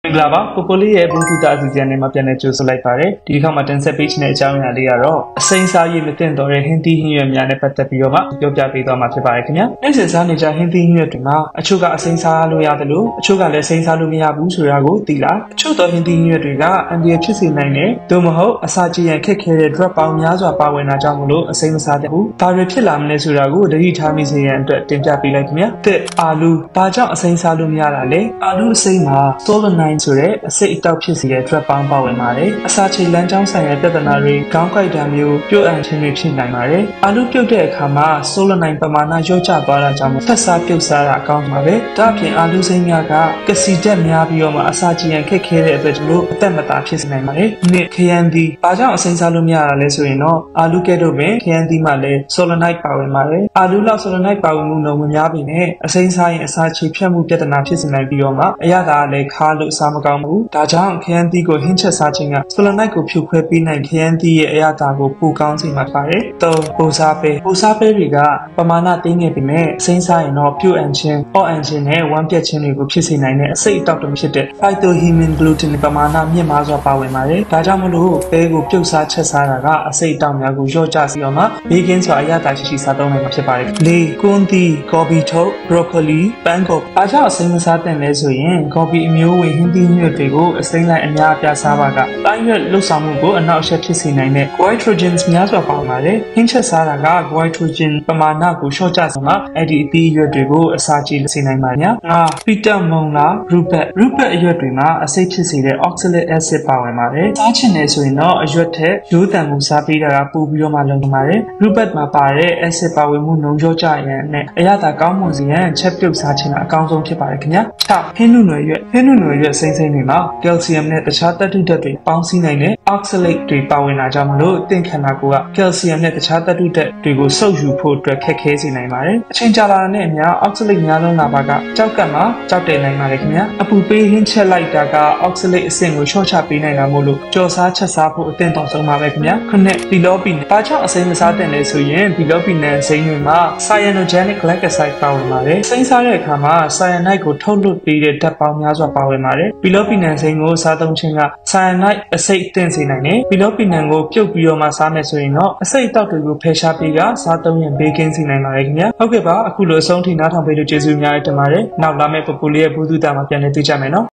င်္ဂလာပါပိုပိုလေးရဲ့ဘူးတူတာအစီအစဉ်နဲ့မှာပြန်လည်ကြိုဆိုလိုက်ပါတယ်ဒီတစ်ခါမှာတင်ဆက်ပေးချင်တဲ့အကြောင်းအရာလေးကတော့အစိမ်းစားရည်မတင်တော်တဲ့ဟင်းသီးဟင်းရွက်များနဲ့ပတ်သက်ပြီးတော့မှပြောပြပေးသွားမှာဖြစ်ပါတယ်ခင်ဗျာနေ့စဉ်စားနေကြဟင်းသီးဟင်းရွက်တွေမှာအချို့ကအစိမ်းစားလို့ရတယ်လို့အချို့ကလည်းစိမ်းစားလို့မရဘူးဆိုတာကိုသိလားအချို့သောဟင်းသီးဟင်းရွက်တွေကအန်ဒီရဖြစ်စေနိုင်တယ်သို့မဟုတ်အစာချေရန်ခက်ခဲတဲ့ drug ပေါင်းများစွာပါဝင်တာကြောင့်မလို့အစိမ်းမစားတဲ့ဘူးဘာတွေဖြစ်လာမလဲဆိုတာကိုသတိထားမိစေရန်အတွက်တင်ပြပေးလိုက်ခင်ဗျာတစ်အာလူဘာကြောင့်အစိမ်းစားလို့မရတာလဲအာလူအစိမ်းမှာ solanine ဆိုတဲ့အစိတ်အတောက်ဖြစ်စေတဲ့ drug ပေါင်းပါဝင်ပါတယ်အစာချေလမ်းကြောင်းဆိုင်ရာပြဿနာတွေခေါင်းကိုက်တာမျိုးပြုတ်အန်ခြင်းတွေဖြစ်နိုင်ပါတယ်အာလူပြုတ်တဲ့အခါမှာ solanine ပမာဏလျော့ကျသွားတာကြောင့်ဖက်စားပြုတ်စားတာအကောင်းပါပဲဒါ့အပြင်အာလူစိမ်းများကကစီဓာတ်များပြီးတော့မှအစာချေရန်ခက်ခဲတဲ့အတွက်ကြောင့်အသက်မသာဖြစ်နိုင်ပါတယ်နှစ်ခရမ်းသီးဘာကြောင့်အစိမ်းစားလို့မရတာလဲဆိုရင်တော့အာလူကဲ့သို့ပင်ခရမ်းသီးမှာလည်း solanine ပါဝင်ပါတယ်အာလူလောက် solanine ပါဝင်မှုနှုန်းမများပေမဲ့အစိမ်းစားရင်အစာချေဖြတ်မှုပြဿနာဖြစ်နိုင်ပြီးတော့မှအရသာလည်းခါလို့စားမကောင်းဘူးဒါကြောင့်ခရမ်းသီးကိုဟင်းချက်စားခြင်းက solanine ကိုဖြုတ်ခွဲပေးနိုင်ခရမ်းသီးရဲ့အရသာကိုပိုကောင်းစေမှာပါတယ်သုံးပိုစားပဲတွေကပမာဏသိငယ်ပေမဲ့အစိမ်းစားရင်တော့ပြုတ်အန်ခြင်းအော့အန်ခြင်းနဲ့ဝမ်းပြက်ခြင်းတွေကိုဖြစ်စေနိုင်တဲ့အစိတ်အတောက်တွေဖြစ်တဲ့ phytohemine-gluten ပမာဏမြင့်မားစွာပါဝင်ပါတယ်ဒါကြောင့်မလို့ပဲကိုပြုတ်စားချက်စားတာကအစိတ်အတောက်များကိုလျော့ကျစေအောင်မှဘေးကင်းစွာအရသာရှိစားသုံးနိုင်မှာဖြစ်ပါတယ်လေးကွန်းသီး gobi ထုတ် broccoli ပန်းကုတ်အားကြောင့်အစိမ်းမစားတဲ့လဲဆိုရင် gobi အမျိုးဝင်ဟင်းသီးညွန့်တွေကိုအစိမ်းလိုက်အများအပြားစားပါကတိုင်းရွက်လှုပ်ဆောင်မှုကိုအနောက်အရှက်ဖြစ်စေနိုင်တဲ့ goitrogens များစွာပါပါတယ်ဟင်းချက်စားတာက goitrogen ပမာဏကိုလျှော့ကျစေမှာအဲ့ဒီအသီးရွက်တွေကိုအစာချေစေနိုင်ပါညာပီတာမုံလာ rhubarb အရွက်တွေမှာအဆိပ်ဖြစ်စေတဲ့ oxalic acid ပါဝင်ပါတယ်စားချင်တယ်ဆိုရင်တော့အရွက်ထက်ရိုးတန်မှုစားပေးတာကပိုပြီးတော့မှလုံနိုင်ပါတယ် rhubarb မှာပါတဲ့ acid ပါဝင်မှုနှုန်းလျော့ကျရန်နဲ့အရသာကောင်းမွန်စေရန်ချက်ပြုတ်စားခြင်းကအကောင်းဆုံးဖြစ်ပါတယ်ခင်ဗျာ6ဟင်းနုနွယ်ရွက်စိမ့်တွေမှာကယ်လ်ဆီယမ်နဲ့တခြားသတ္တုဓာတ်တွေပေါင်းစည်းနိုင်တဲ့ oxalate တွေပါဝင်တာကြောင့်မလို့သင်ခန္ဓာကိုယ်ကကယ်လ်ဆီယမ်နဲ့တခြားသတ္တုဓာတ်တွေကိုစုပ်ယူဖို့အတွက်ခက်ခဲစေနိုင်ပါတယ်အချိန်ကြာလာတဲ့အခါ oxalate များလုံးလာပါကကြောက်ကပ်မှာကြောက်တယ်နိုင်ပါတယ်ခင်ဗျာအပူပေးဟင်းချက်လိုက်တာက oxalate အဆင့်ကိုလျှော့ချပေးနိုင်တာမို့လို့ကြော်စားချက်စားဖို့အသင့်တော်ဆုံးပါပဲခင်ဗျာခုနှစ်ဘီလောပီနဘာကြောင့်အစိမ်းမစားတဲ့လဲဆိုရင်ဘီလောပီနန်စိမ်းတွေမှာ cyanogenic glycoside ပါဝင်ပါတယ်စိမ်းစားတဲ့အခါမှာ cyanide ကိုထုတ်လွှတ်ပေးတဲ့ဓာတ်ပေါင်းများစွာပါဝင်ပါတယ်ဘီလောပီနန်စိမ်းကိုစားသုံးခြင်းက cyanide အဆိပ်အသင့်စေနိုင်တယ်ဘီလောပီနန်ကိုပြုတ်ပြီးတော့မှစားမယ်ဆိုရင်တော့အဆိပ်အတောက်တွေကိုဖယ်ရှားပေးကစားသုံးရင်ဘေးကင်းစေနိုင်ပါတယ်ခင်ဗျာဟုတ်ကဲ့ပါအခုလိုအဆုံးထိနားထောင်ပေးလို့ကျေးဇူးအများကြီးတင်ပါတယ်နောက်လာမယ့်ပပူလေးရဲ့ဘူးတူတာမှာပြန်လည်တွေ့ကြမယ်နော်